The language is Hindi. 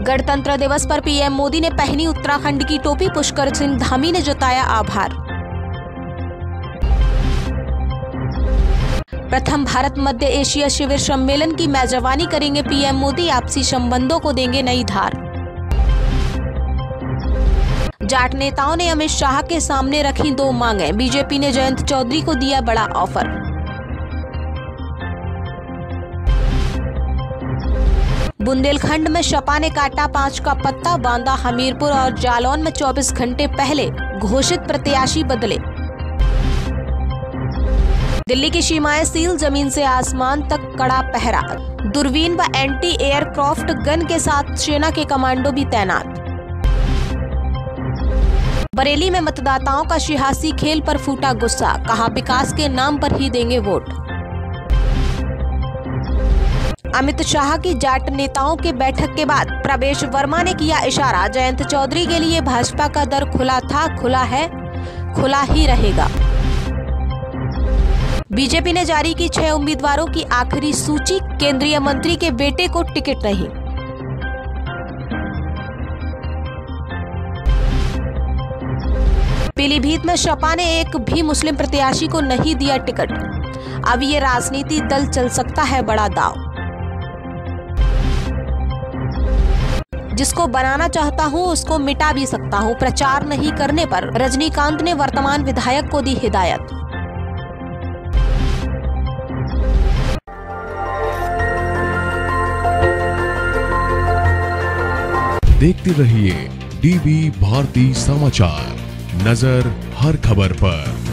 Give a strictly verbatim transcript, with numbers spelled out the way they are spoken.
गणतंत्र दिवस पर पीएम मोदी ने पहनी उत्तराखंड की टोपी, पुष्कर सिंह धामी ने जताया आभार। प्रथम भारत मध्य एशिया शिविर सम्मेलन की मेजबानी करेंगे पीएम मोदी, आपसी संबंधों को देंगे नई धार। जाट नेताओं ने अमित शाह के सामने रखी दो मांगें, बीजेपी ने जयंत चौधरी को दिया बड़ा ऑफर। बुंदेलखंड में सपा ने काटा पांच का पत्ता, बांदा, हमीरपुर और जालौन में चौबीस घंटे पहले घोषित प्रत्याशी बदले। दिल्ली की सीमाएं सील, जमीन से आसमान तक कड़ा पहरा, दूरबीन व एंटी एयरक्राफ्ट गन के साथ सेना के कमांडो भी तैनात। बरेली में मतदाताओं का सियासी खेल पर फूटा गुस्सा, कहा विकास के नाम पर ही देंगे वोट। अमित शाह की जाट नेताओं के बैठक के बाद प्रवेश वर्मा ने किया इशारा, जयंत चौधरी के लिए भाजपा का दर खुला था, खुला है, खुला ही रहेगा। बीजेपी ने जारी की छह उम्मीदवारों की आखिरी सूची, केंद्रीय मंत्री के बेटे को टिकट नहीं। पीलीभीत में सपा ने एक भी मुस्लिम प्रत्याशी को नहीं दिया टिकट, अब ये राजनीति दल चल सकता है बड़ा दांव। जिसको बनाना चाहता हूं उसको मिटा भी सकता हूं, प्रचार नहीं करने पर रजनीकांत ने वर्तमान विधायक को दी हिदायत। देखते रहिए डीबी भारती समाचार, नजर हर खबर पर।